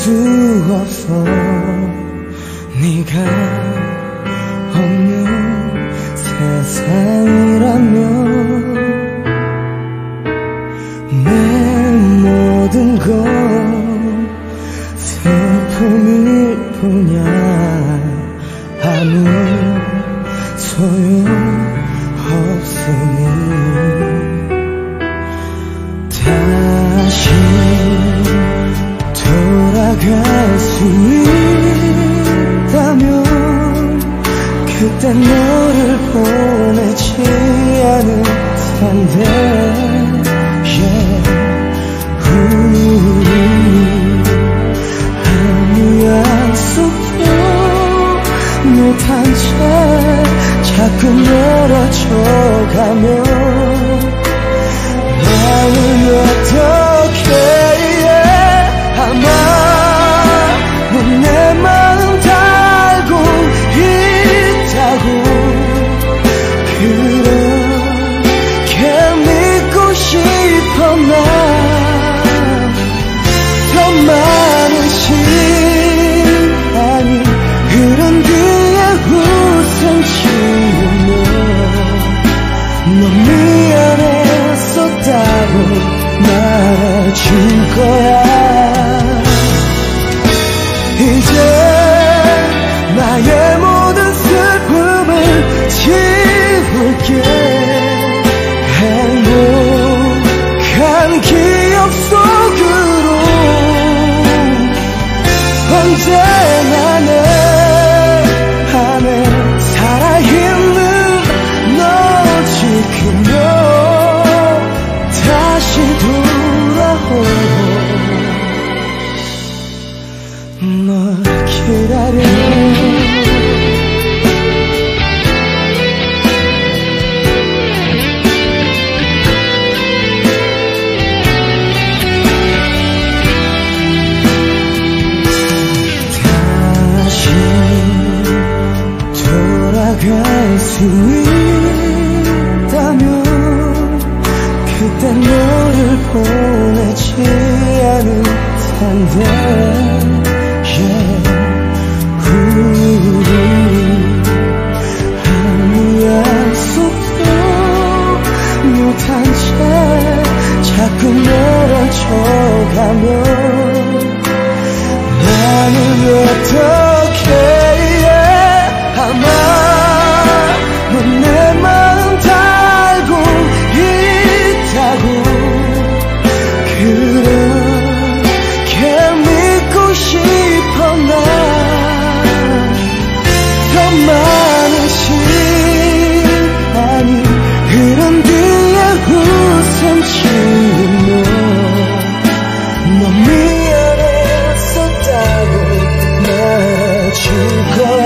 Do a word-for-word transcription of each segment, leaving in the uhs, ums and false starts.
수 없어. 네가 없는 세상이라면 내 모든 건 슬픔일 뿐이야. 아무 소용없으니 다시 돌아갈 수 있다면 그때 너를 보내지 않을 텐데. yeah. 우리 아무 약속도 못한 채 자꾸 멀어져 가면 나는 어떻게 해. 아마 넌 내 마음 다 알고 있다고 그렇게 믿고 싶어. 나 더 많은 시간이 흐른 뒤에 웃음 지으며 너 미안했었다고 말해줄 거야. 이제 나의 모든 슬픔을 지울게. 행복한 기억 속으로 언제나 내 안에 살아있는 너 지키며 다시 돌아오. 널 기다려. 다시 돌아갈 수 있다면 그때 너를 보내지 않을 텐데. yeah. 우리 아무 약속도 못한 채 자꾸 멀어져 가면 나는 어떻게 해. 아마 넌 내 마음 다 알고 있다고 그렇게 믿고 싶어. 나 더 많은 시간이 흐른 뒤에 웃음 지으며 너 미안했었다고 말해줄 거야.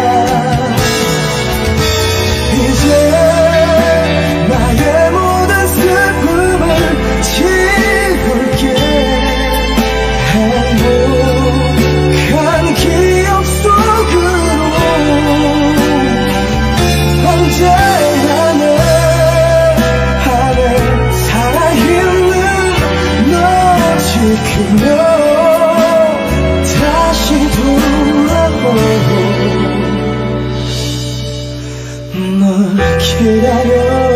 이제 나의 모든 슬픔을 지울게. 행복한 기억 속으로 언제나 내 안에 살아있는 너 지키며 다시 돌아오고 널 기다려.